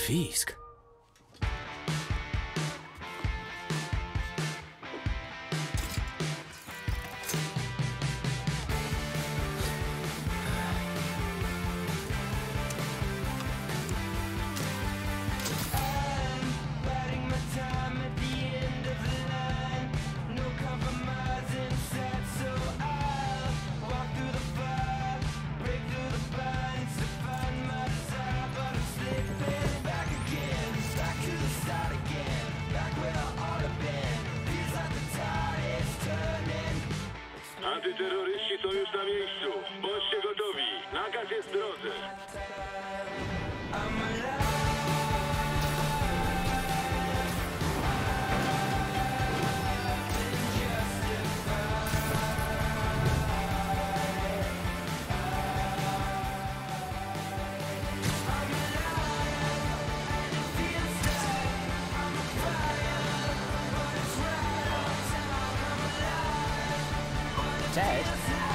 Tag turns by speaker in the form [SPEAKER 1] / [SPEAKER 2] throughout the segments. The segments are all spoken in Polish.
[SPEAKER 1] Fisk.
[SPEAKER 2] Antyterroryści są już na miejscu. Bądźcie gotowi. Nakaz jest w drodze.
[SPEAKER 1] Cześć.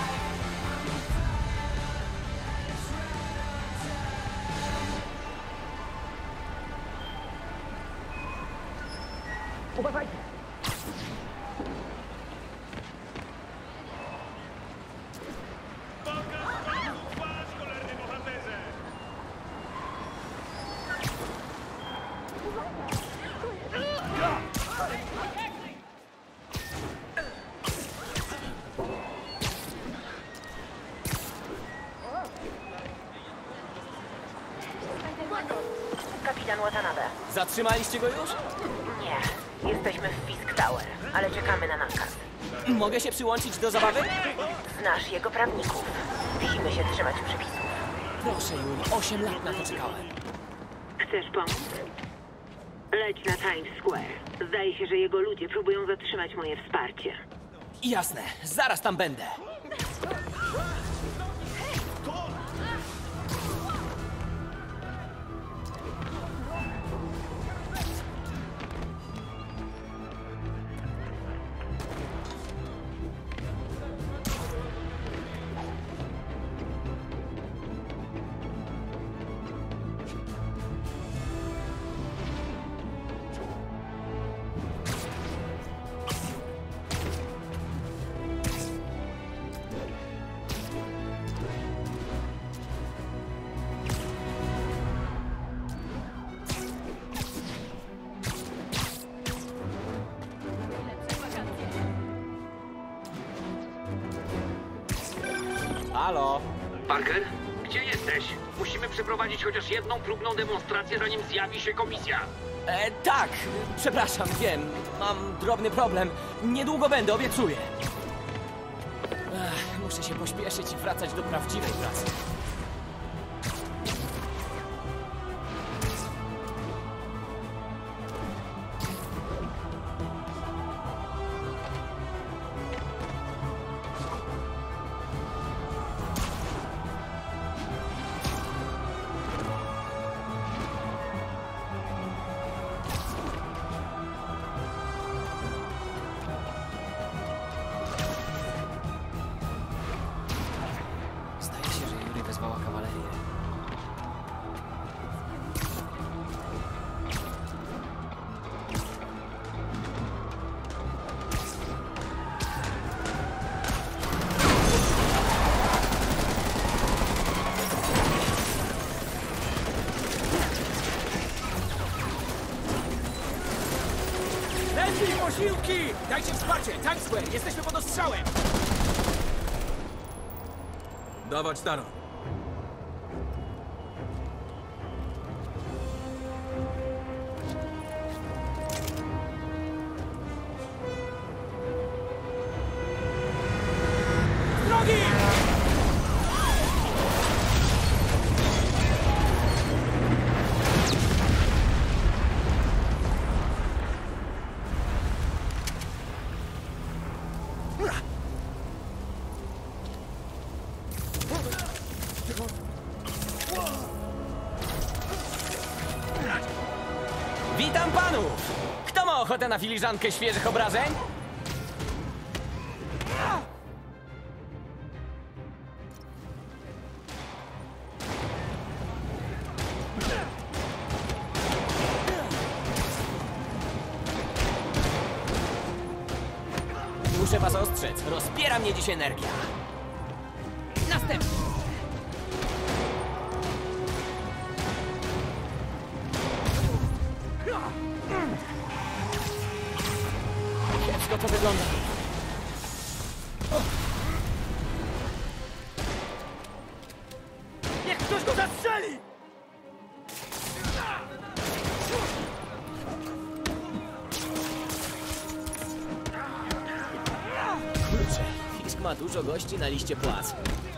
[SPEAKER 1] Uważajcie!
[SPEAKER 3] Kapitan Watanabe.
[SPEAKER 1] Zatrzymaliście go już?
[SPEAKER 3] Nie, jesteśmy w Fisk Tower, ale czekamy na nakaz.
[SPEAKER 1] Mogę się przyłączyć do zabawy?
[SPEAKER 3] Znasz jego prawników. Musimy się trzymać przepisów.
[SPEAKER 1] Proszę, Juli, 8 lat na to czekałem.
[SPEAKER 3] Chcesz pomóc? Leć na Times Square. Zdaje się, że jego ludzie próbują zatrzymać moje wsparcie.
[SPEAKER 1] Jasne, zaraz tam będę. Halo?
[SPEAKER 4] Parker, gdzie jesteś? Musimy przeprowadzić chociaż jedną próbną demonstrację, zanim zjawi się komisja.
[SPEAKER 1] Tak, przepraszam, wiem. Mam drobny problem. Niedługo będę, obiecuję. Muszę się pośpieszyć i wracać do prawdziwej pracy. Zdaje się, że Yuri wezwała kawalerię.
[SPEAKER 5] Lepiej posiłki! Dajcie wsparcie! Times Square! Jesteśmy pod ostrzałem! Dawać Taro. Drogi!
[SPEAKER 1] Witam panów! Kto ma ochotę na filiżankę świeżych obrażeń? Muszę was ostrzec. Rozbiera mnie dziś energia.
[SPEAKER 5] Następny!
[SPEAKER 1] Kiepsko to wygląda.
[SPEAKER 5] Niech ktoś go zastrzeli!
[SPEAKER 1] Kurczę, Fisk ma dużo gości na liście płac.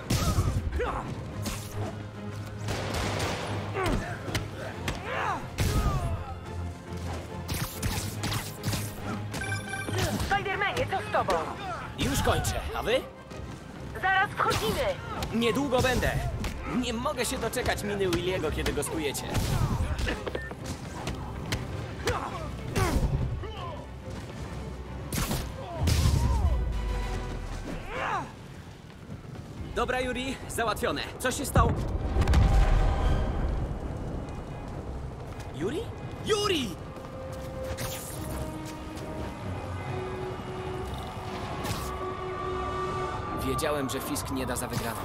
[SPEAKER 3] Spidermanie, co z tobą?
[SPEAKER 1] Już kończę, a wy?
[SPEAKER 3] Zaraz wchodzimy!
[SPEAKER 1] Niedługo będę. Nie mogę się doczekać miny Williego, kiedy go skujecie. Dobra, Yuri, załatwione. Co się stało? Yuri? Yuri! Wiedziałem, że Fisk nie da za wygraną.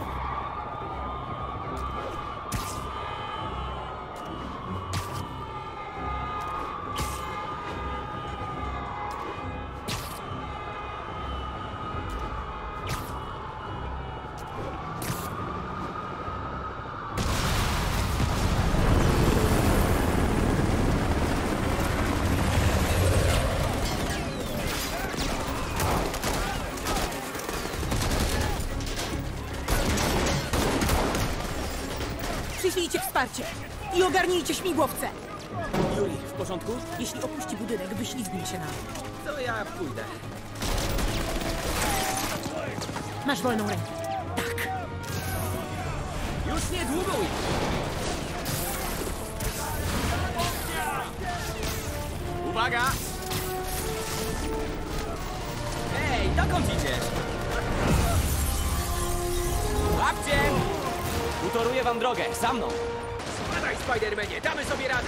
[SPEAKER 6] Przyślijcie wsparcie i ogarnijcie śmigłowce.
[SPEAKER 1] Yuri, w porządku?
[SPEAKER 6] Jeśli opuści budynek, wyślizgnie się na...
[SPEAKER 1] To ja pójdę.
[SPEAKER 6] Masz wolną rękę. Tak.
[SPEAKER 1] Już niedługo, Will. Uwaga! Ej, dokąd idziesz? Łapcie! Utoruję wam drogę, za mną!
[SPEAKER 5] Spadaj, Spidermanie, damy sobie radę!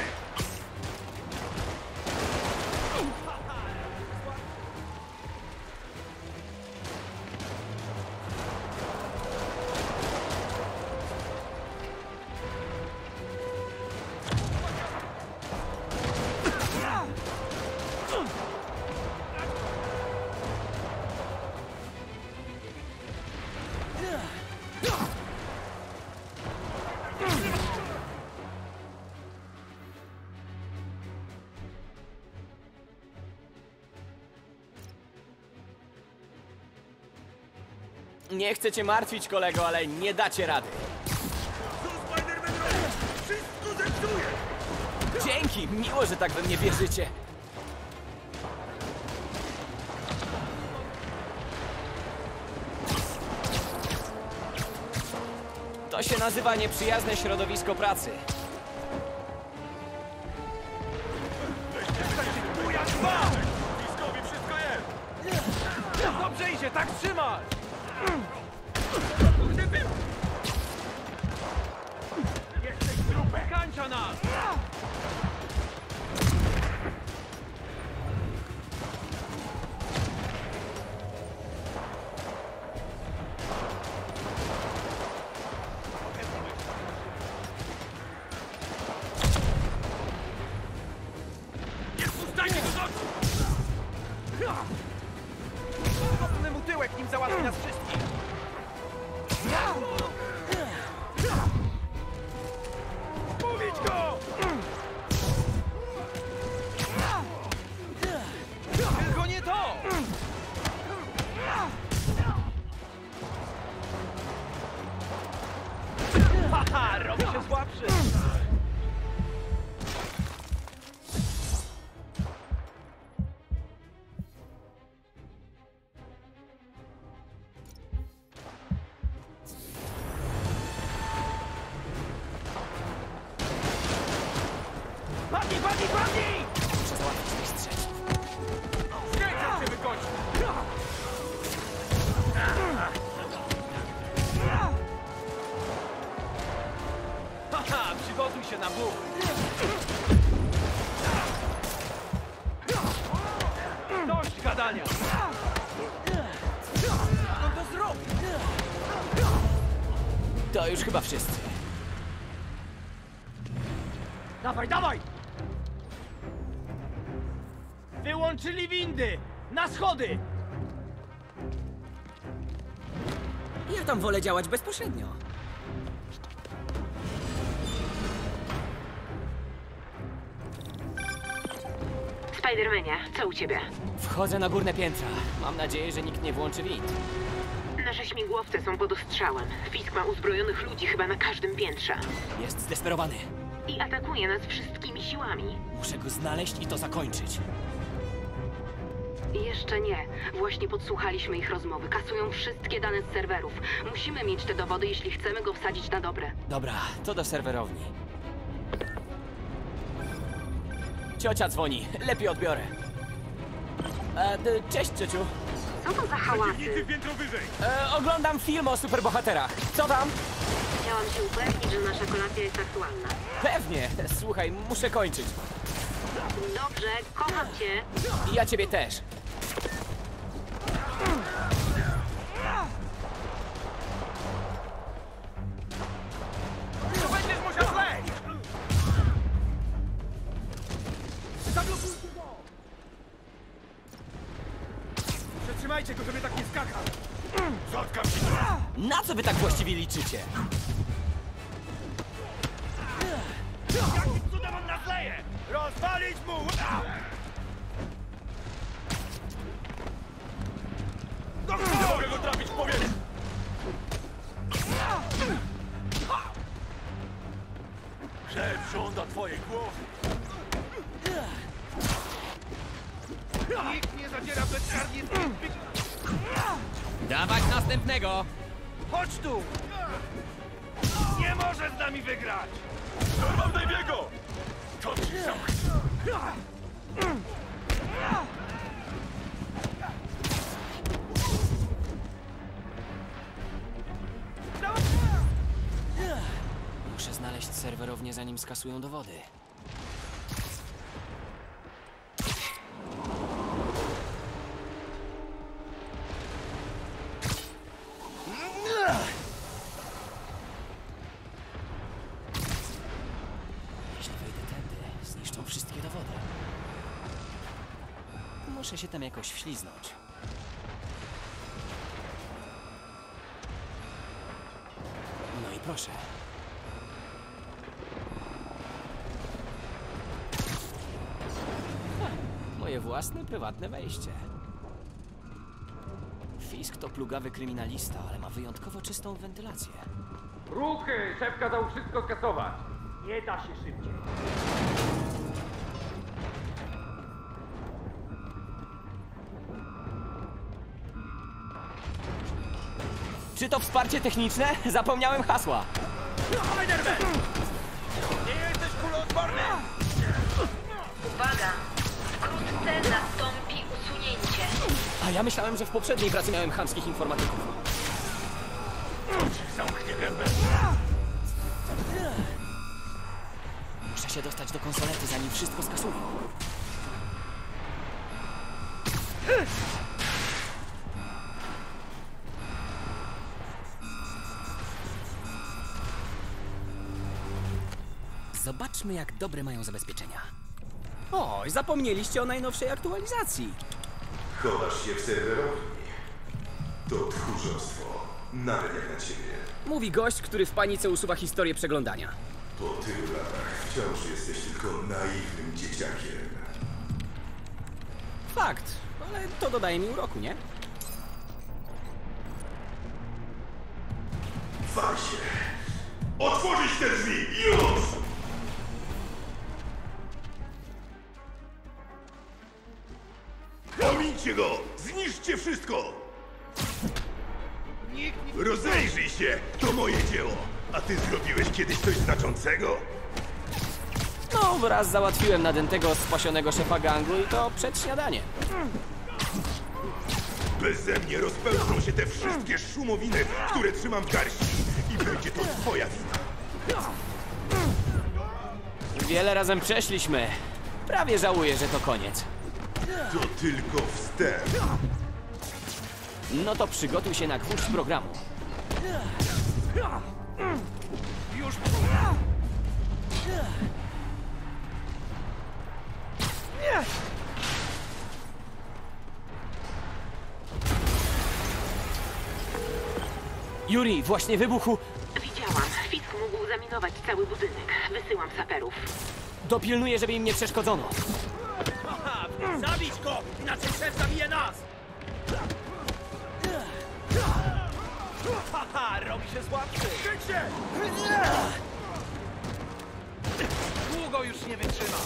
[SPEAKER 1] Nie chcę cię martwić, kolego, ale nie dacie rady.
[SPEAKER 2] Wszystko zepsuje!
[SPEAKER 1] Dzięki, miło, że tak we mnie wierzycie. To się nazywa nieprzyjazne środowisko pracy.
[SPEAKER 2] Fiskowi wszystko jest!
[SPEAKER 5] Dobrze idzie, tak trzymaj! Jesteś trupem! Kańcza nas!
[SPEAKER 2] Nie spuszczajcie go z oczu!
[SPEAKER 5] Kopnę mu tyłek, nim załatwi nas wszystkich! Mówić go! Tylko nie to! Haha, robi się słabszy! Padnij, padnij, padnij!
[SPEAKER 1] Muszę załatwić tych strzeć.
[SPEAKER 5] Skręcam się wykończył! Haha, przygotuj się na ból! Dość gadania!
[SPEAKER 1] już chyba wszyscy.
[SPEAKER 5] Dawaj, dawaj! Wyłączyli windy! Na schody!
[SPEAKER 1] Ja tam wolę działać bezpośrednio.
[SPEAKER 3] Spidermanie, co u ciebie?
[SPEAKER 1] Wchodzę na górne piętra. Mam nadzieję, że nikt nie włączy wind.
[SPEAKER 3] Nasze śmigłowce są pod ostrzałem. Fisk ma uzbrojonych ludzi chyba na każdym piętrze.
[SPEAKER 1] Jest zdesperowany.
[SPEAKER 3] I atakuje nas wszystkimi siłami.
[SPEAKER 1] Muszę go znaleźć i to zakończyć.
[SPEAKER 7] Jeszcze nie. Właśnie podsłuchaliśmy ich rozmowy. Kasują wszystkie dane z serwerów. Musimy mieć te dowody, jeśli chcemy go wsadzić na dobre.
[SPEAKER 1] Dobra, to do serwerowni. Ciocia dzwoni. Lepiej odbiorę. Cześć, ciociu.
[SPEAKER 7] Co to za hałasy?
[SPEAKER 2] Piętro wyżej!
[SPEAKER 1] Oglądam film o superbohaterach. Co tam?
[SPEAKER 7] Chciałam się upewnić, że nasza kolacja jest aktualna.
[SPEAKER 1] Pewnie. Słuchaj, muszę kończyć.
[SPEAKER 7] Dobrze, kocham cię.
[SPEAKER 1] I ja ciebie też.
[SPEAKER 5] To będziesz musiał zleść! Zablokujcie go! Przetrzymajcie go, żeby tak nie skakał!
[SPEAKER 2] Zatkam się!
[SPEAKER 1] Na co wy tak właściwie liczycie?
[SPEAKER 5] Jakim cudem on nas leje? Rozwalić mu!
[SPEAKER 2] Nie mogę go trafić w powietrze! Szef żąda twojej głowy!
[SPEAKER 5] Nikt nie zadziera bezkarnie z tym.
[SPEAKER 1] Dawać następnego!
[SPEAKER 5] Chodź tu! Nie może z nami wygrać!
[SPEAKER 2] Dorwał Daviego! To ci zamknę!
[SPEAKER 1] Muszę znaleźć serwerownię, zanim skasują dowody. Jeśli wejdę tędy, zniszczą wszystkie dowody. Muszę się tam jakoś wśliznąć. No i proszę. Moje własne, prywatne wejście. Fisk to plugawy kryminalista, ale ma wyjątkowo czystą wentylację.
[SPEAKER 4] Ruchy! Szef kazał wszystko skasować.
[SPEAKER 5] Nie da się szybciej.
[SPEAKER 1] Czy to wsparcie techniczne? Zapomniałem hasła.
[SPEAKER 5] Spiderman! Nie jesteś kuloodporny!
[SPEAKER 7] Uwaga! Wkrótce nastąpi usunięcie.
[SPEAKER 1] A ja myślałem, że w poprzedniej pracy miałem chamskich informatyków.
[SPEAKER 2] Zamknę gębę!
[SPEAKER 1] Muszę się dostać do konsolety, zanim wszystko skasują. Zobaczmy, jak dobre mają zabezpieczenia. O, zapomnieliście o najnowszej aktualizacji.
[SPEAKER 8] Chowasz się w serwerowni. To tchórzostwo. Nawet jak na ciebie.
[SPEAKER 1] Mówi gość, który w panice usuwa historię przeglądania.
[SPEAKER 8] Po tylu latach wciąż jesteś tylko naiwnym dzieciakiem.
[SPEAKER 1] Fakt, ale to dodaje mi uroku, nie?
[SPEAKER 8] Wal się! Otworzyć te drzwi! Już! Omincie go! Zniszczcie wszystko! Rozejrzyj się! To moje dzieło! A ty zrobiłeś kiedyś coś znaczącego?
[SPEAKER 1] No, raz załatwiłem nadętego, spasionego szefa gangu i to przed śniadaniem.
[SPEAKER 8] Beze mnie rozpełzną się te wszystkie szumowiny, które trzymam w garści i będzie to twoja wina.
[SPEAKER 1] Wiele razem przeszliśmy. Prawie żałuję, że to koniec.
[SPEAKER 8] To tylko wstęp.
[SPEAKER 1] No to przygotuj się na gwóźdź programu.
[SPEAKER 5] Już próbuję. Nie!
[SPEAKER 1] Yuri, właśnie wybuchł.
[SPEAKER 3] Widziałam. Fisk mógł zaminować cały budynek. Wysyłam saperów.
[SPEAKER 1] Dopilnuję, żeby im nie przeszkodzono.
[SPEAKER 5] Aha, zabić go! Inaczej szef zabije nas! Haha, robi się słabszy! Kryć się! Długo już nie wytrzyma!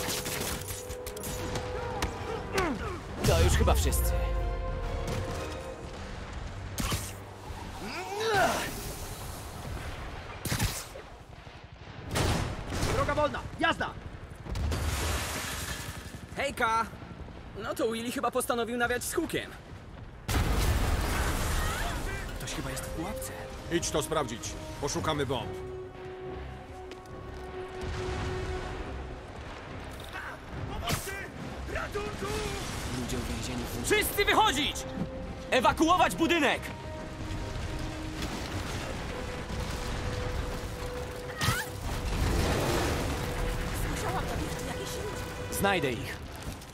[SPEAKER 1] To już chyba wszyscy.
[SPEAKER 5] Droga wolna! Jazda!
[SPEAKER 1] Hejka! No to Willy chyba postanowił nawiać z hukiem. Ktoś chyba jest w pułapce.
[SPEAKER 9] Idź to sprawdzić. Poszukamy bomb.
[SPEAKER 5] Pomocy! Ratunku!
[SPEAKER 1] Ludzie uwięzieni w... Wszyscy wychodzić! Ewakuować budynek!
[SPEAKER 6] Musiałam tam jeszcze jakieś ludzi.
[SPEAKER 1] Znajdę ich.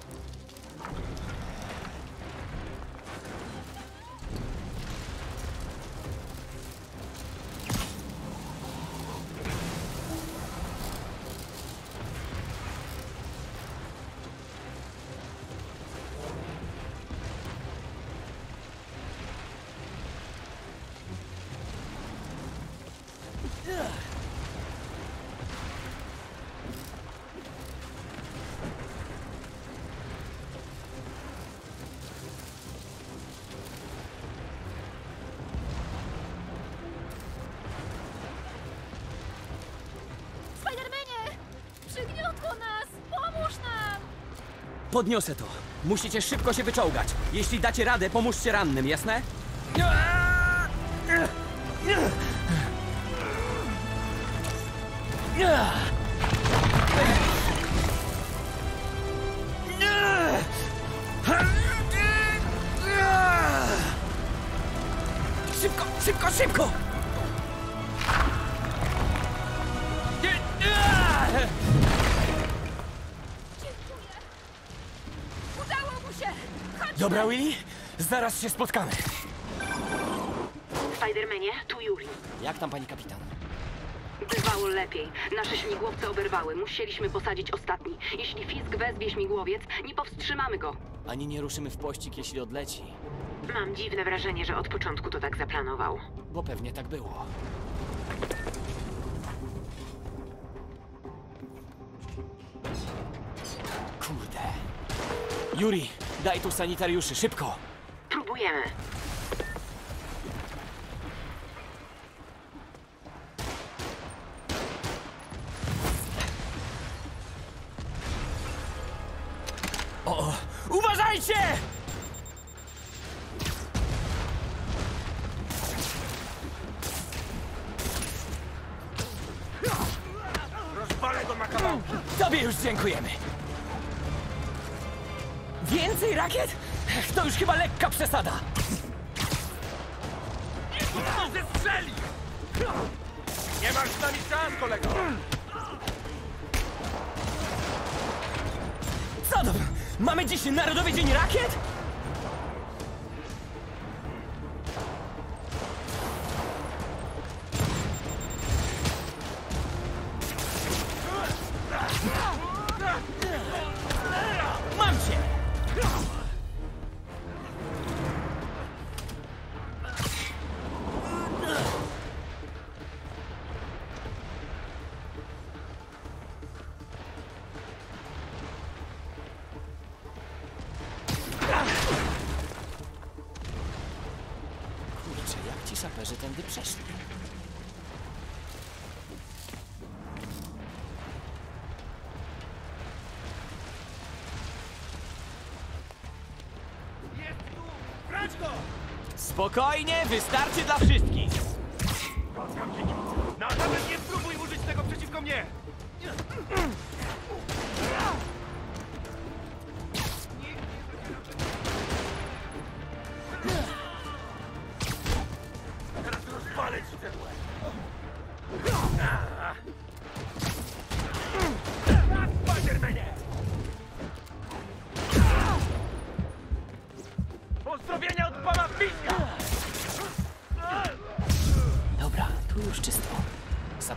[SPEAKER 6] Spidermanie! Przygniotło nas! Pomóż nam!
[SPEAKER 1] Podniosę to. Musicie szybko się wyczołgać. Jeśli dacie radę, pomóżcie rannym, jasne? Szybko, szybko, szybko!
[SPEAKER 6] Udało mu się! Chodźmy!
[SPEAKER 1] Dobra, Willy? Zaraz się spotkamy.
[SPEAKER 3] Spidermanie, tu Yuri.
[SPEAKER 1] Jak tam, pani kapitan?
[SPEAKER 7] Bywało lepiej. Nasze śmigłowce oberwały. Musieliśmy posadzić ostatni. Jeśli Fisk wezwie śmigłowiec, nie powstrzymamy go.
[SPEAKER 1] Ani nie ruszymy w pościg, jeśli odleci.
[SPEAKER 3] Mam dziwne wrażenie, że od początku to tak zaplanował.
[SPEAKER 1] Bo pewnie tak było. Kurde. Yuri, daj tu sanitariuszy, szybko!
[SPEAKER 3] Próbujemy.
[SPEAKER 1] O! Uważajcie!
[SPEAKER 5] Rozwalę go na kawałki!
[SPEAKER 1] Tobie już dziękujemy. Więcej rakiet? Ech, to już chyba lekka przesada.
[SPEAKER 5] Nie zestrzeli! Nie masz z nami szans, kolego!
[SPEAKER 1] Co to? Mamy dziś Narodowy Dzień Rakiet? Mam cię! Kurczę, jak ci saperzy tędy przeszli?
[SPEAKER 5] Jest tu! Brać go!
[SPEAKER 1] Spokojnie, wystarczy dla wszystkich.
[SPEAKER 5] No, nawet nie spróbuj użyć tego przeciwko mnie! Teraz rozwalę ci ten łeb!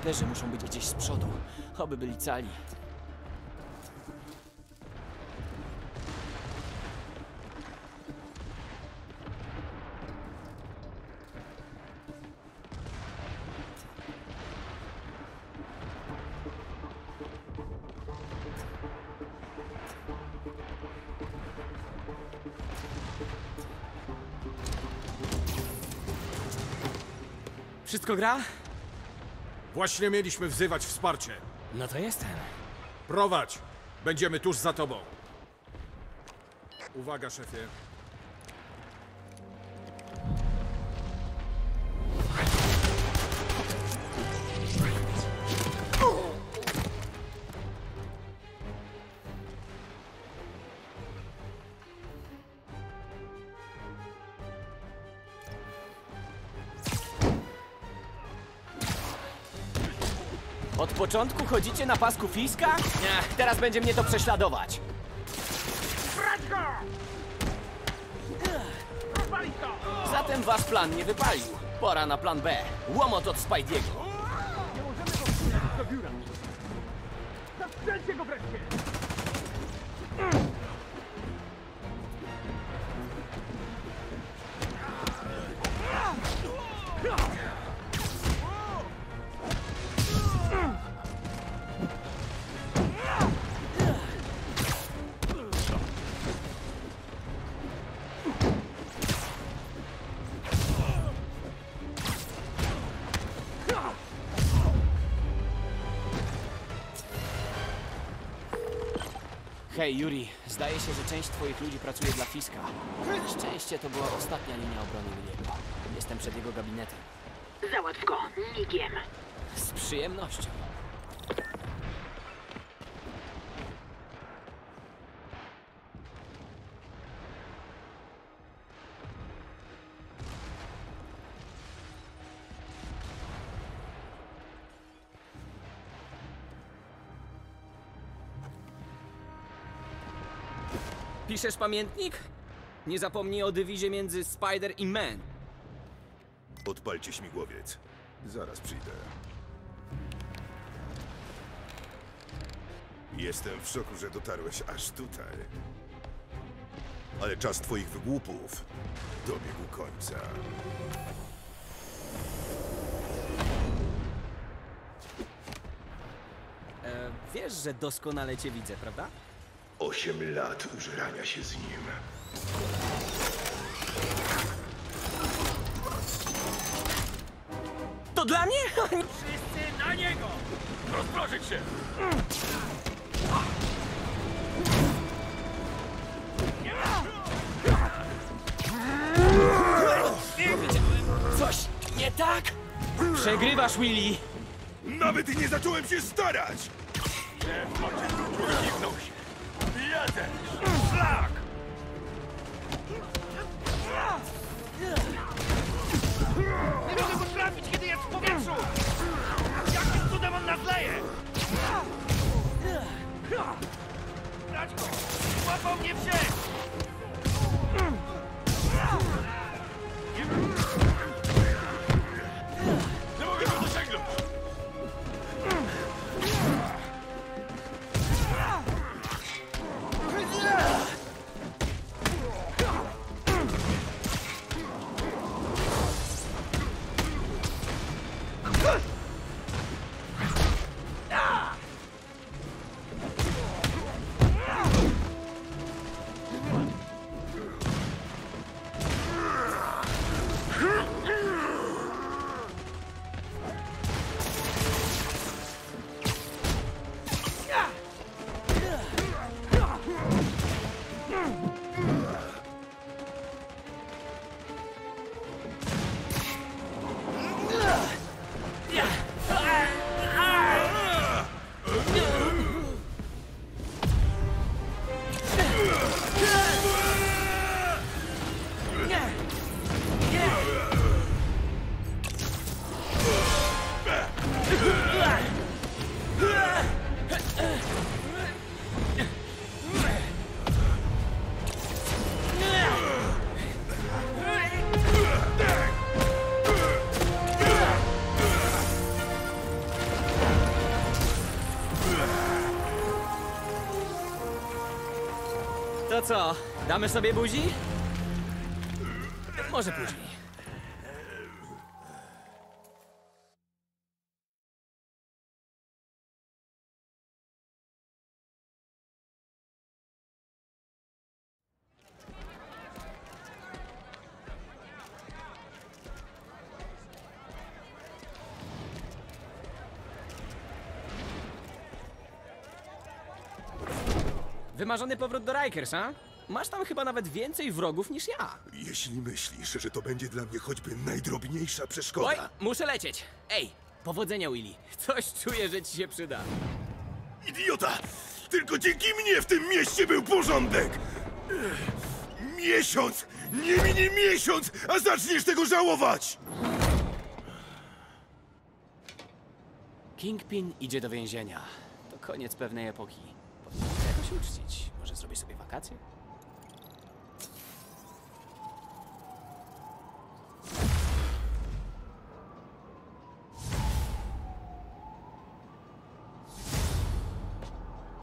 [SPEAKER 1] Spiderzy muszą być gdzieś z przodu. Oby byli cali. Wszystko gra?
[SPEAKER 9] Właśnie mieliśmy wzywać wsparcie.
[SPEAKER 1] No to jestem.
[SPEAKER 9] Prowadź! Będziemy tuż za tobą. Uwaga, szefie.
[SPEAKER 1] Od początku chodzicie na pasku Fiska? Teraz będzie mnie to prześladować.
[SPEAKER 5] Brać go! Rozwalić go!
[SPEAKER 1] Zatem wasz plan nie wypalił. Pora na plan B. Łomot od Spidey'ego.
[SPEAKER 5] Nie możemy go wpuścić do biura. Zastrzelcie go wreszcie!
[SPEAKER 1] Hej, Yuri. Zdaje się, że część twoich ludzi pracuje dla Fiska. Szczęście to była ostatnia linia obrony Williego. Jestem przed jego gabinetem.
[SPEAKER 3] Załatw go, migiem.
[SPEAKER 1] Z przyjemnością. Piszesz pamiętnik? Nie zapomnij o dywizie między Spider i Man.
[SPEAKER 8] Odpalcie śmigłowiec. Zaraz przyjdę. Jestem w szoku, że dotarłeś aż tutaj. Ale czas twoich wygłupów dobiegł końca.
[SPEAKER 1] Wiesz, że doskonale cię widzę, prawda?
[SPEAKER 8] 8 lat użerania się z nim.
[SPEAKER 1] To dla mnie?
[SPEAKER 5] Wszyscy na niego! Rozproszyć się!
[SPEAKER 1] Coś nie tak? Przegrywasz, Willy.
[SPEAKER 8] Nawet i nie zacząłem się starać!
[SPEAKER 5] Szlak! Nie mogę go trafić, kiedy jest w powietrzu! Jakim cudem on nas leje? Brać go! Łapał mnie w sieć!
[SPEAKER 8] Nie mogę go dosięgnąć!
[SPEAKER 1] To co, damy sobie buzi? Może później. Wymarzony powrót do Rikers, a? Masz tam chyba nawet więcej wrogów niż ja.
[SPEAKER 8] Jeśli myślisz, że to będzie dla mnie choćby najdrobniejsza
[SPEAKER 1] Oj,
[SPEAKER 8] przeszkoda...
[SPEAKER 1] muszę lecieć. Ej, powodzenia, Willy. Coś czuję, że ci się przyda.
[SPEAKER 8] Idiota! Tylko dzięki mnie w tym mieście był porządek! Miesiąc! Nie minie miesiąc, a zaczniesz tego żałować!
[SPEAKER 1] Kingpin idzie do więzienia. To koniec pewnej epoki. Powinien to jakoś uczcić. Może zrobię sobie wakacje?